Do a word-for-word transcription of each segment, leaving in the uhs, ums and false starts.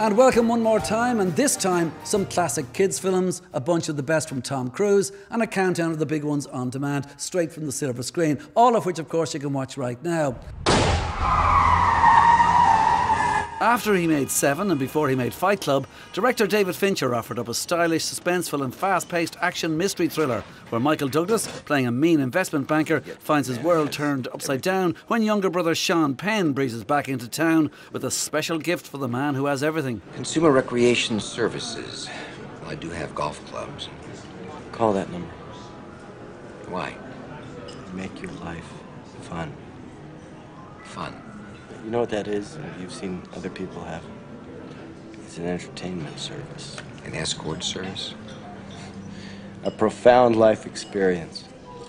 And welcome one more time, and this time some classic kids films, a bunch of the best from Tom Cruise, and a countdown of the big ones on demand, straight from the silver screen, all of which of course you can watch right now. After he made Seven and before he made Fight Club, director David Fincher offered up a stylish, suspenseful and fast-paced action mystery thriller where Michael Douglas, playing a mean investment banker, finds his world turned upside down when younger brother Sean Penn breezes back into town with a special gift for the man who has everything. Consumer Recreation Services. Well, I do have golf clubs. Call that number. Why? Make your life fun. Fun. You know what that is? You've seen other people have. It's an entertainment service. An escort service? A profound life experience.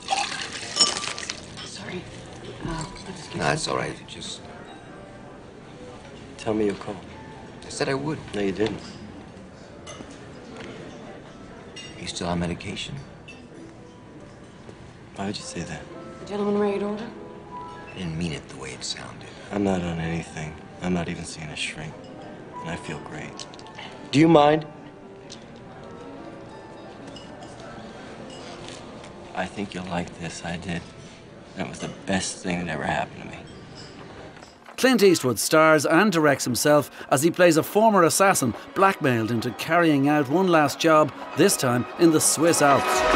Sorry. Uh, No, that's all right. Just... Tell me you'll call. I said I would. No, you didn't. You still on medication? Why would you say that? The gentleman ready to order? I didn't mean it the way it sounded. I'm not on anything. I'm not even seeing a shrink. And I feel great. Do you mind? I think you'll like this. I did. That was the best thing that ever happened to me. Clint Eastwood stars and directs himself as he plays a former assassin blackmailed into carrying out one last job, this time in the Swiss Alps.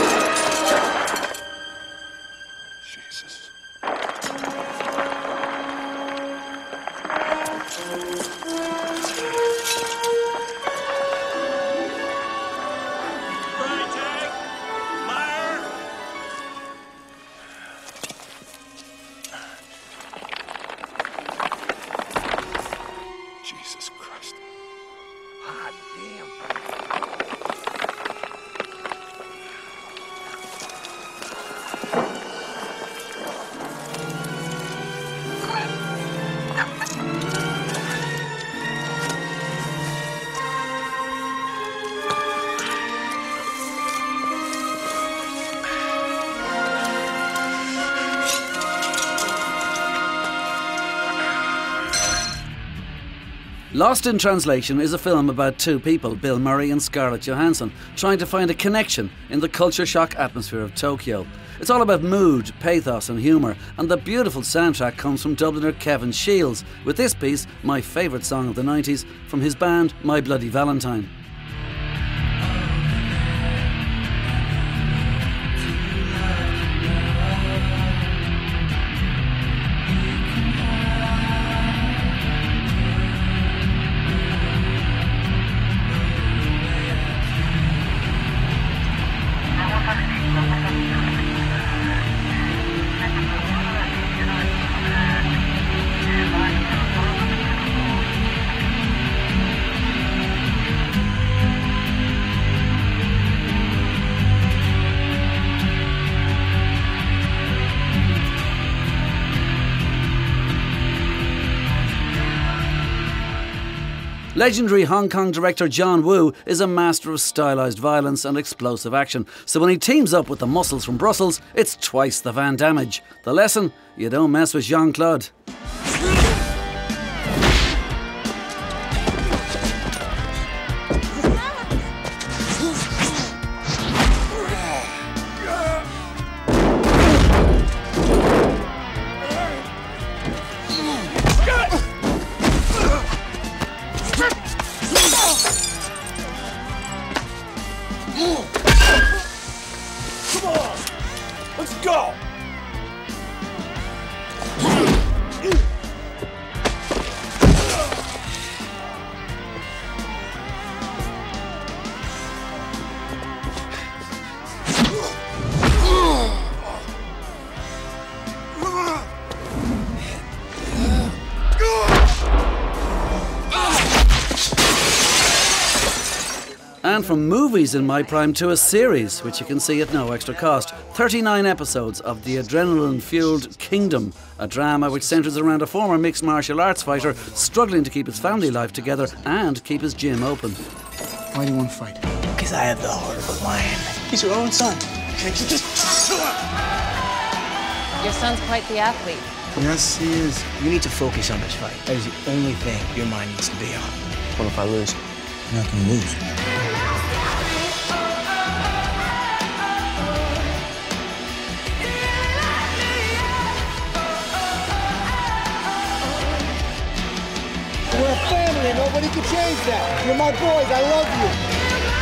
Jesus Christ. Ah, damn. Lost in Translation is a film about two people, Bill Murray and Scarlett Johansson, trying to find a connection in the culture shock atmosphere of Tokyo. It's all about mood, pathos and humour, and the beautiful soundtrack comes from Dubliner Kevin Shields, with this piece, my favourite song of the nineties, from his band My Bloody Valentine. Legendary Hong Kong director John Woo is a master of stylised violence and explosive action, so when he teams up with the muscles from Brussels, it's twice the Van Damage. The lesson? You don't mess with Jean-Claude. Come on! Let's go! And from movies in my prime to a series, which you can see at no extra cost. thirty-nine episodes of the adrenaline-fueled Kingdom, a drama which centres around a former mixed martial arts fighter struggling to keep his family life together and keep his gym open. Why do you want to fight? Because I have the heart of a lion. He's your own son. Can't you just... Your son's quite the athlete. Yes, he is. You need to focus on this fight. That is the only thing your mind needs to be on. What if I lose? You're not gonna lose. We're a family. Nobody can change that. You're my boys. I love you.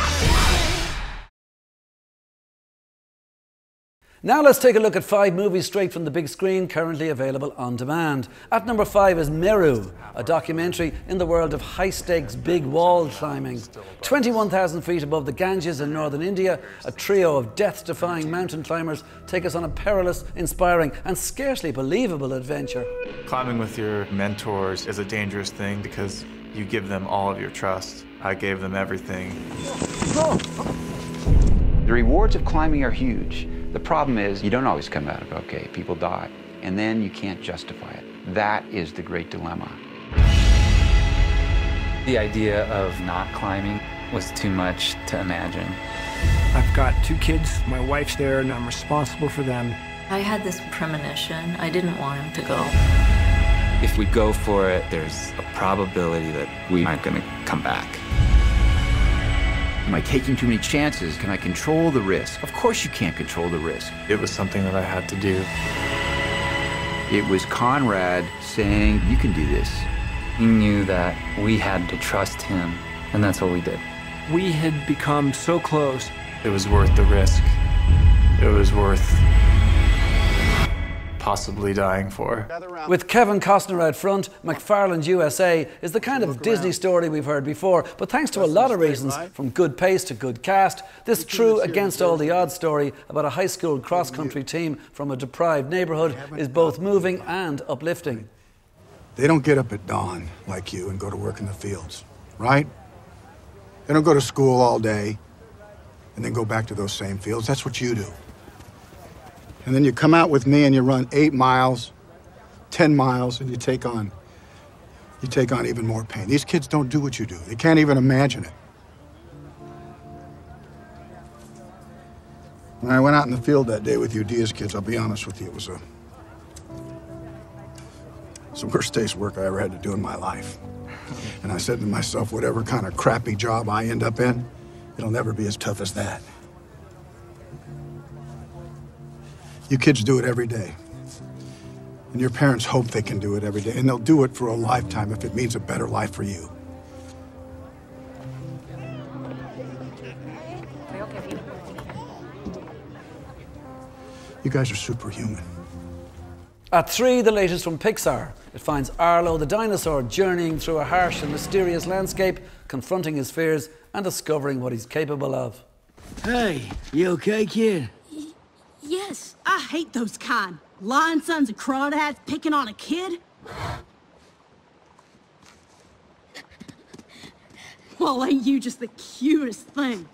Now let's take a look at five movies straight from the big screen, currently available on demand. At number five is Meru, a documentary in the world of high-stakes big wall climbing. twenty-one thousand feet above the Ganges in northern India, a trio of death-defying mountain climbers take us on a perilous, inspiring and scarcely believable adventure. Climbing with your mentors is a dangerous thing because you give them all of your trust. I gave them everything. The rewards of climbing are huge. The problem is you don't always come out of okay. People die, and then you can't justify it. That is the great dilemma. The idea of not climbing was too much to imagine. I've got two kids, my wife's there, and I'm responsible for them. I had this premonition. I didn't want him to go. If we go for it, there's a probability that we aren't going to come back. Am I taking too many chances? Can I control the risk? Of course you can't control the risk. It was something that I had to do. It was Conrad saying, you can do this. He knew that we had to trust him, and that's what we did. We had become so close. It was worth the risk. It was worth possibly dying for. With Kevin Costner out front, McFarlane's U S A is the kind of Disney story we've heard before, but thanks to a lot of reasons, from good pace to good cast, this true against all the odds story about a high school cross-country team from a deprived neighbourhood is both moving and uplifting. They don't get up at dawn like you and go to work in the fields, right? They don't go to school all day and then go back to those same fields. That's what you do. And then you come out with me and you run eight miles, ten miles, and you take on, you take on even more pain. These kids don't do what you do. They can't even imagine it. When I went out in the field that day with you Diaz kids, I'll be honest with you, it was a, it's the worst day's work I ever had to do in my life. And I said to myself, whatever kind of crappy job I end up in, it'll never be as tough as that. You kids do it every day. And your parents hope they can do it every day. And they'll do it for a lifetime if it means a better life for you. You guys are superhuman. At three, the latest from Pixar. It finds Arlo the dinosaur journeying through a harsh and mysterious landscape, confronting his fears and discovering what he's capable of. Hey, you okay, kid? Yes, I hate those kind. Lion sons and crawdads picking on a kid. Well, ain't you just the cutest thing?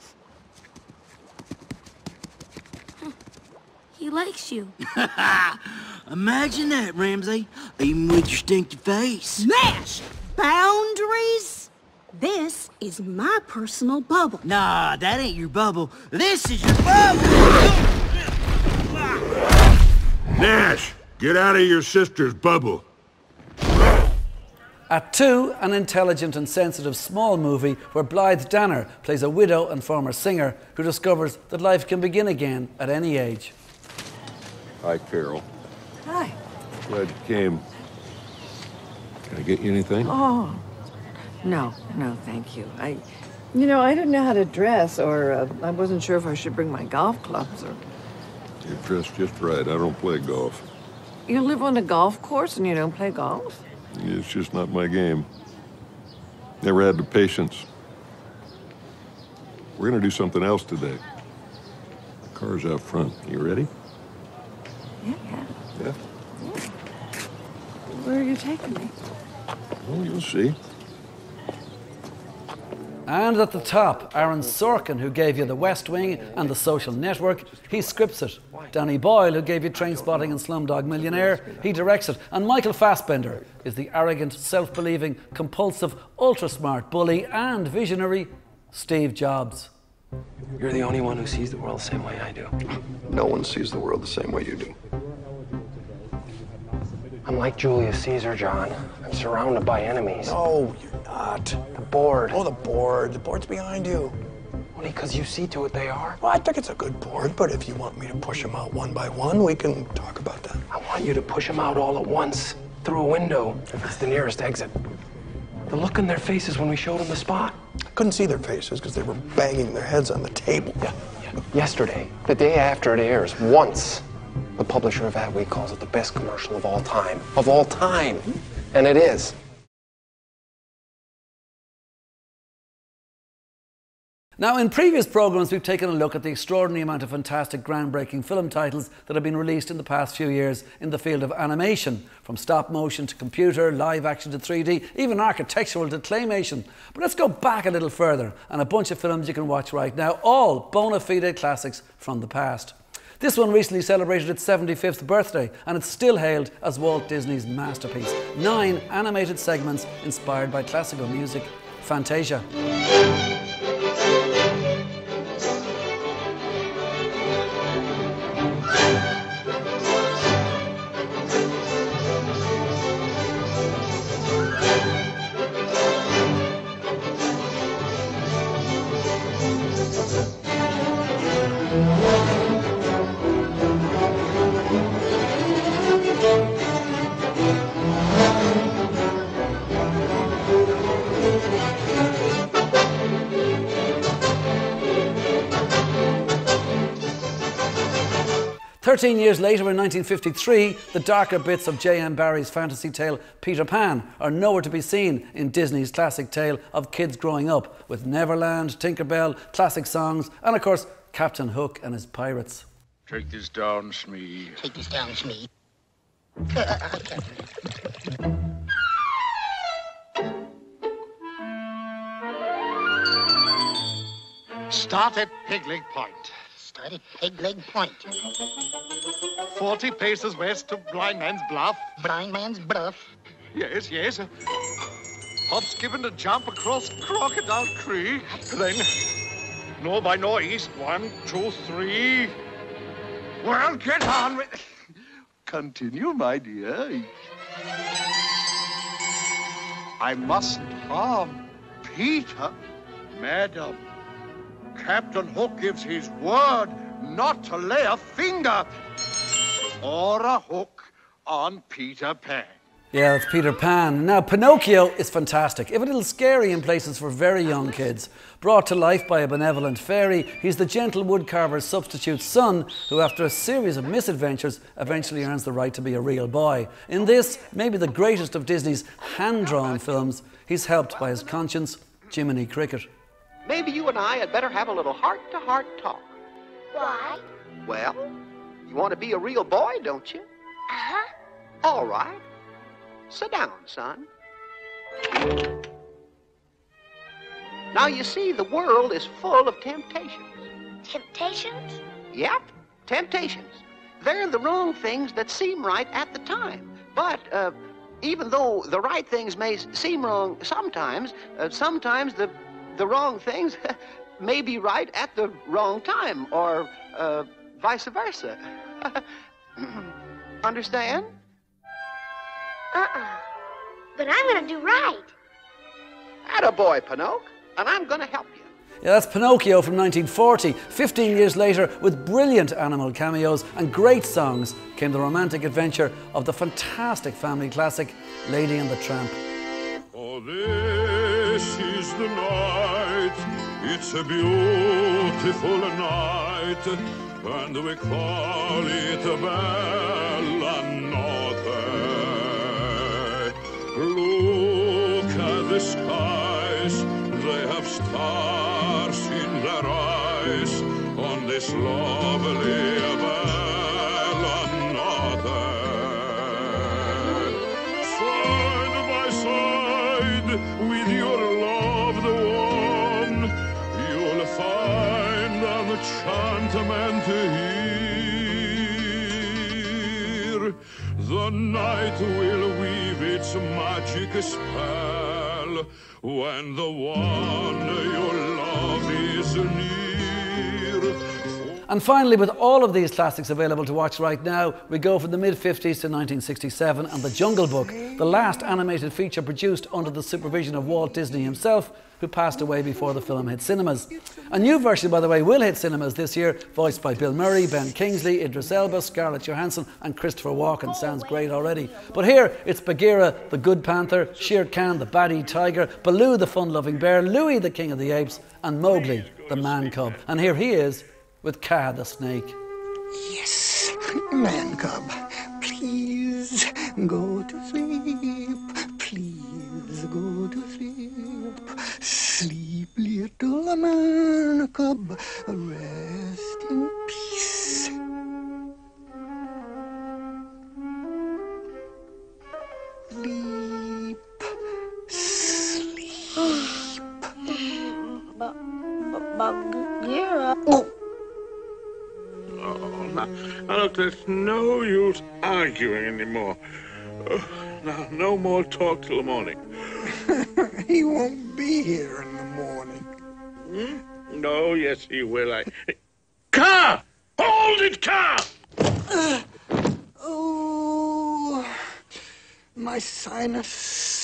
He likes you. Imagine that, Ramsey. Even with your stinky face. Smash! Boundaries? This is my personal bubble. Nah, that ain't your bubble. This is your bubble! Nash, get out of your sister's bubble. At two, an intelligent and sensitive small movie where Blythe Danner plays a widow and former singer who discovers that life can begin again at any age. Hi, Carol. Hi. Glad you came. Can I get you anything? Oh, no, no, thank you. I, you know, I didn't know how to dress, or uh, I wasn't sure if I should bring my golf clubs, or... You're dressed just right. I don't play golf. You live on a golf course and you don't play golf? It's just not my game. Never had the patience. We're gonna do something else today. The car's out front. You ready? Yeah, yeah. Yeah? Yeah. Where are you taking me? Well, you'll see. And at the top, Aaron Sorkin, who gave you The West Wing and The Social Network, he scripts it. Danny Boyle, who gave you Trainspotting and Slumdog Millionaire, he directs it. And Michael Fassbender is the arrogant, self-believing, compulsive, ultra-smart bully and visionary Steve Jobs. You're the only one who sees the world the same way I do. No one sees the world the same way you do. I'm like Julius Caesar, John. I'm surrounded by enemies. No, not. The board. Oh, the board. The board's behind you. Only because you see to it they are. Well, I think it's a good board, but if you want me to push them out one by one, we can talk about that. I want you to push them out all at once, through a window, if it's the nearest exit. The look in their faces when we showed them the spot. I couldn't see their faces because they were banging their heads on the table. Yeah, yeah. Yesterday, the day after it airs, once, the publisher of Adweek calls it the best commercial of all time. Of all time. And it is. Now, in previous programmes, we've taken a look at the extraordinary amount of fantastic, groundbreaking film titles that have been released in the past few years in the field of animation, from stop motion to computer, live action to three D, even architectural to claymation. But let's go back a little further, and a bunch of films you can watch right now, all bona fide classics from the past. This one recently celebrated its seventy-fifth birthday, and it's still hailed as Walt Disney's masterpiece. Nine animated segments inspired by classical music. Fantasia. Thirteen years later, in nineteen fifty-three, the darker bits of J M Barrie's fantasy tale Peter Pan are nowhere to be seen in Disney's classic tale of kids growing up, with Neverland, Tinkerbell, classic songs, and of course, Captain Hook and his pirates. Take this down, Smee. Take this down, Smee. Start at Peg Leg Point. Start at Peg Leg Point. Forty paces west of Blind Man's Bluff. Blind Man's Bluff? Yes, yes. Hop's given a jump across Crocodile Creek. Then, north by northeast, one, two, three. Well, get on with... Continue, my dear. I mustn't harm Peter. Madam, Captain Hook gives his word not to lay a finger or a hook on Peter Pan. Yeah, it's Peter Pan. Now, Pinocchio is fantastic, if a little scary in places for very young kids. Brought to life by a benevolent fairy, he's the gentle woodcarver's substitute son who, after a series of misadventures, eventually earns the right to be a real boy. In this, maybe the greatest of Disney's hand-drawn films, he's helped by his conscience, Jiminy Cricket. Maybe you and I had better have a little heart-to-heart talk. Why? Well, you want to be a real boy, don't you? Uh-huh. All right. Sit down, son. Now, you see, the world is full of temptations. Temptations? Yep, temptations. They're the wrong things that seem right at the time. But uh, even though the right things may seem wrong sometimes, uh, sometimes the, the wrong things may be right at the wrong time, or uh, vice versa. Understand? Uh-uh. But I'm gonna do right. Attaboy, Pinocchio, and I'm gonna help you. Yeah, that's Pinocchio from nineteen forty. Fifteen years later, with brilliant animal cameos and great songs, came the romantic adventure of the fantastic family classic, Lady and the Tramp. Oh, this is the night, it's a beautiful night, and we call it a Bella Notte. Look at the skies, they have stars in their eyes on this lovely Bella Notte. Side by side with your loved one, you'll find an enchantment here. The night will weave its magic spell when the one you love is near. And finally, with all of these classics available to watch right now, we go from the mid fifties to nineteen sixty-seven and The Jungle Book, the last animated feature produced under the supervision of Walt Disney himself, who passed away before the film hit cinemas. A new version, by the way, will hit cinemas this year, voiced by Bill Murray, Ben Kingsley, Idris Elba, Scarlett Johansson and Christopher Walken. Sounds great already. But here, it's Bagheera, the good panther, Shere Khan, the baddie tiger, Baloo, the fun-loving bear, Louie, the king of the apes, and Mowgli, the man cub. And here he is, with Kaa the snake. Yes, man cub, please go to sleep. Please go to sleep. Sleep, little man cub, rest in peace. Sleep, sleep. Bagheera. Oh, now, now, look, there's no use arguing anymore. Uh, now, no more talk till the morning. He won't be here in the morning. Hmm? No, yes, he will. I... Kaa! Hold it, Kaa! Uh, oh, my sinus.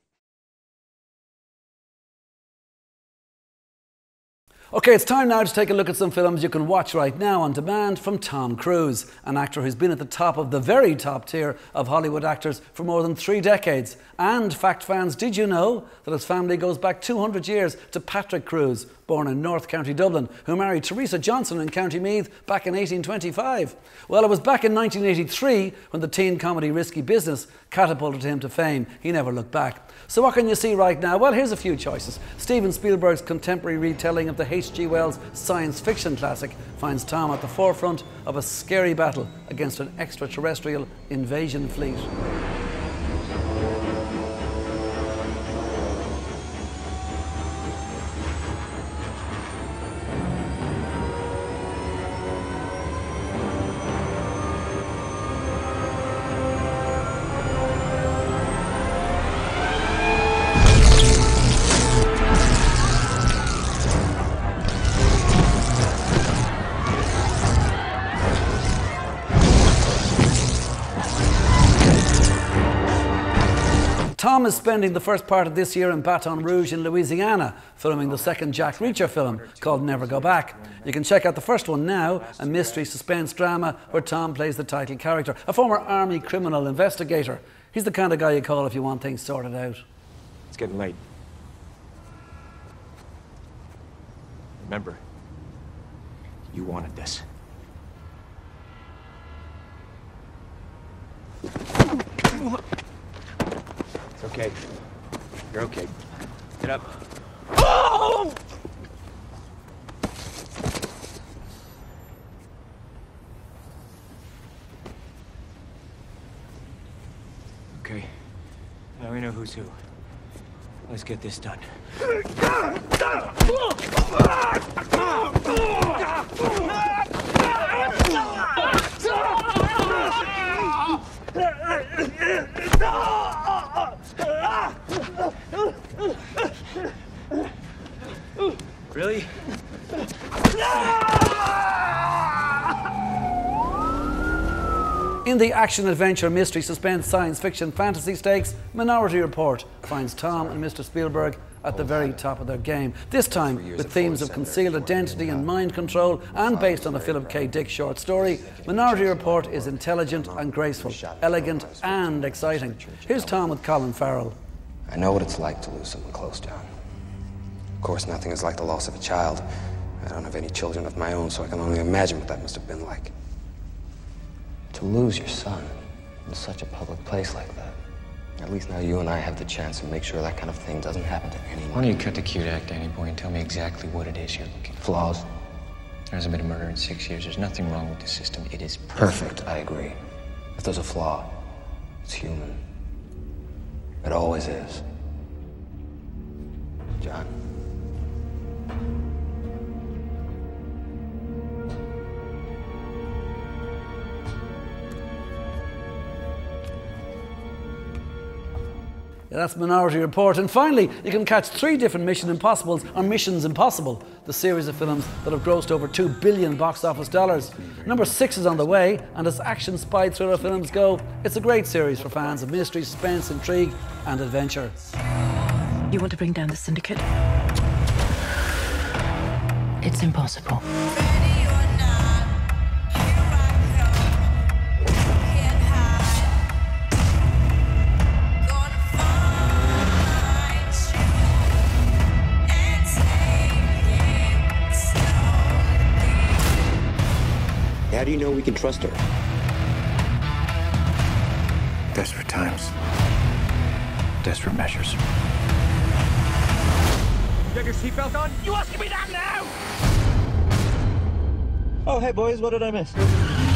Okay, it's time now to take a look at some films you can watch right now on demand from Tom Cruise, an actor who's been at the top of the very top tier of Hollywood actors for more than three decades. And, fact fans, did you know that his family goes back two hundred years to Patrick Cruise, born in North County Dublin, who married Teresa Johnson in County Meath back in eighteen twenty-five? Well, it was back in nineteen eighty-three when the teen comedy Risky Business catapulted him to fame. He never looked back. So what can you see right now? Well, here's a few choices. Steven Spielberg's contemporary retelling of the H G Wells science fiction classic finds Tom at the forefront of a scary battle against an extraterrestrial invasion fleet. Tom is spending the first part of this year in Baton Rouge in Louisiana, filming the second Jack Reacher film called Never Go Back. You can check out the first one now, a mystery suspense drama where Tom plays the title character, a former army criminal investigator. He's the kind of guy you call if you want things sorted out. It's getting late. Remember, you wanted this. It's okay. You're okay. Get up. Oh! Okay. Now we know who's who. Let's get this done. Really? In the action, adventure, mystery, suspense, science fiction, fantasy stakes, Minority Report finds Tom and Mister Spielberg at the very top of their game. This time with themes of concealed identity and mind control, and based on a Philip K. Dick short story, Minority Report is intelligent and graceful, elegant and exciting. Here's Tom with Colin Farrell. I know what it's like to lose someone close, John. Of course, nothing is like the loss of a child. I don't have any children of my own, so I can only imagine what that must have been like. To lose your son in such a public place like that. At least now you and I have the chance to make sure that kind of thing doesn't happen to anyone. Why don't you cut the cute act, Danny boy, and tell me exactly what it is you're looking for? Flaws? There hasn't been a murder in six years. There's nothing wrong with the system. It is perfect. Perfect, I agree. If there's a flaw, it's human. It always is. John. Yeah, that's Minority Report. And finally, you can catch three different Mission Impossibles or Missions Impossible, the series of films that have grossed over two billion box office dollars. Number six is on the way, and as action spy thriller films go, it's a great series for fans of mystery, suspense, intrigue, and adventure. You want to bring down the syndicate? It's impossible. How do you know we can trust her? Desperate times. Desperate measures. You have your seatbelt on? You asking me that now? Oh, hey, boys, what did I miss?